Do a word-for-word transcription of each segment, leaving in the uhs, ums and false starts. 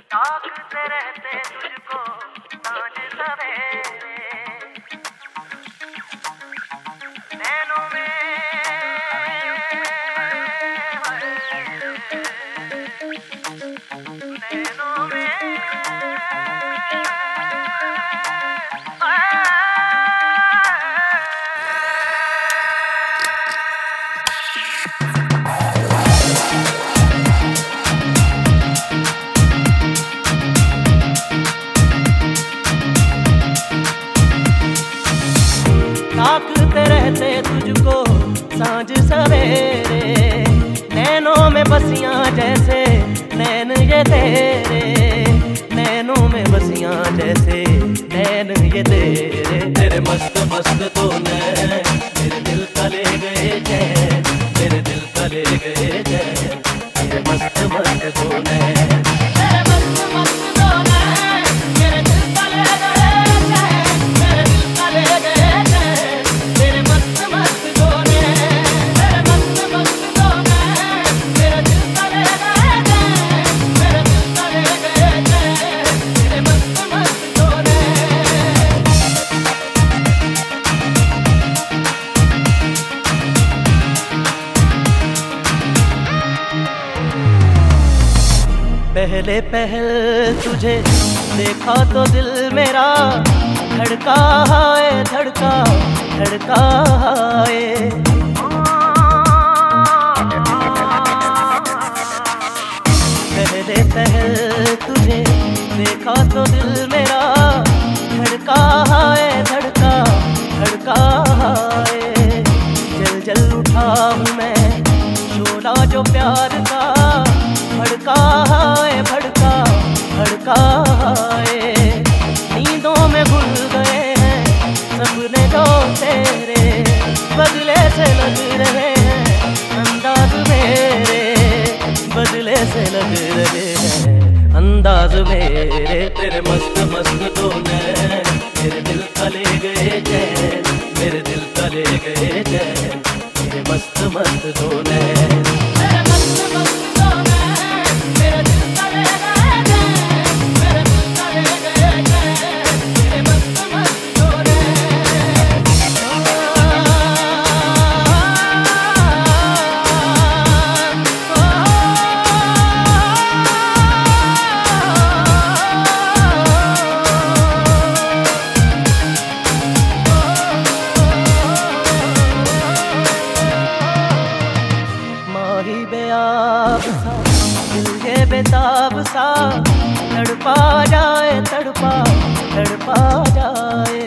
ताकते रहते तुझको सांझ सवेरे, नैनों में नैनों में ताकते रहते तुझको सांझ सवेरे, नैनों में बसियां जैसे नैन ये तेरे, नैनों में बसियां जैसे नैन ये तेरे, तेरे मस्त मस्त तो नैन मेरे दिल का ले गए चैन, मेरे दिल का ले गए चैन, तेरे मस्त मस्त तो नैन, तेरे मस्त मस्त तो नैन मेरे दिल का ले गए चैन, मेरे दिल का ले गए चैन, तेरे मस्त मस्त तो नैन, तेरे मस्त मस्त तो नैन मेरे दिल का ले गए चैन, मेरे दिल का ले गए चैन, तेरे मस्त मस्त तो नैन। पहले पहल तुझे देखा तो दिल मेरा धड़का है, धड़का धड़का है, पहले पहल तुझे देखा तो दिल मेरा धड़का है, धड़का धड़का है, जल जल उठा हूँ मैं शोला जो प्यार का, भड़का है भड़का भड़का है, नींदों में भूल गए हैं सपने जो तेरे, बदले से लग रहे हैं अंदाज मेरे, बदले से लग रहे हैं अंदाज मेरे, तेरे मस्त मस्त तो नैन मेरे दिल का ले गए चैन, मेरे दिल का ले गए चैन, तेरे मस्त मस्त तो नैन, तेरे मस्त मस्त तो नैन मेरे दिल का ले गए चैन, मेरे दिल का ले गए चैन, तेरे मस्त मस्त तो नैन। माही बेआब सा दिल ये बेताब सा, तड़पा जाए तड़पा तड़पा जाए,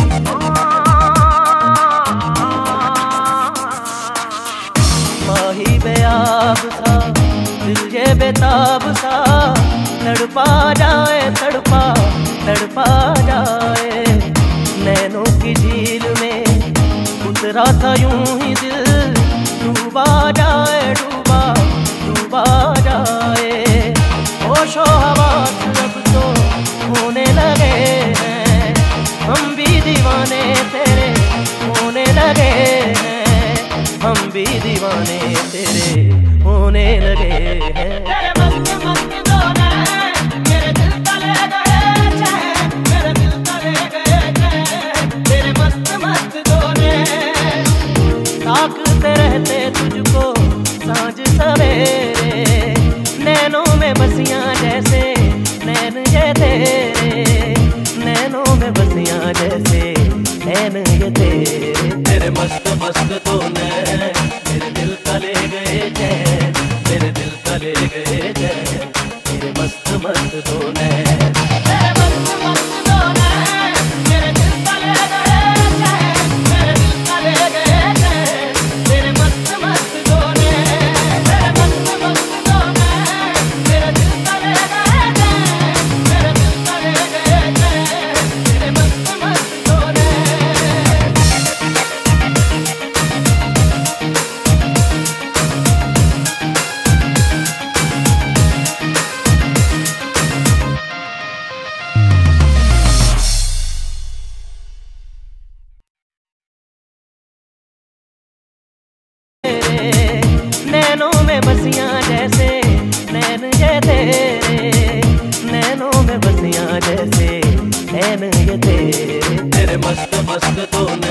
माही बेआब सा दिल ये बेताब सा, तड़पा जाए तड़पा तड़पा जाए, नैनों की झील में उतरा था यूं ही दिल, डूबा जाए डूबा डूबा जाए, होशो हवास अब तो होने लगे हैं, हम भी दीवाने तेरे होने लगे हैं, हम भी दीवाने तेरे होने लगे हैं, तेरे मस्त मस्त तो नैन मेरे दिल का ले गए चैन, मेरे दिल का ले गए चैन, तेरे मस्त मस्त तो नैन, ताकते रहते तुझको सांझ सवेरे, नैनों में बसियां जैसे नैन ये तेरे, नैनों में बसियां जैसे नैन ये तेरे, तेरे मस्त मस्त तो नैन मेरे दिल का ले गए चैन, मेरे दिल का ले गए चैन, तेरे मस्त मस्त तो नैन, तेरे मस्त मस्त तो नैन मेरे दिल का ले गए चैन, मेरे दिल का ले गए चैन, तेरे मस्त मस्त तो नैन, तेरे मस्त मस्त तो नैन मेरे दिल का ले गए चैन, मेरे दिल का ले गए चैन, तेरे मस्त मस्त तो नैन। ये तेरे तेरे मस्त मस्त तूने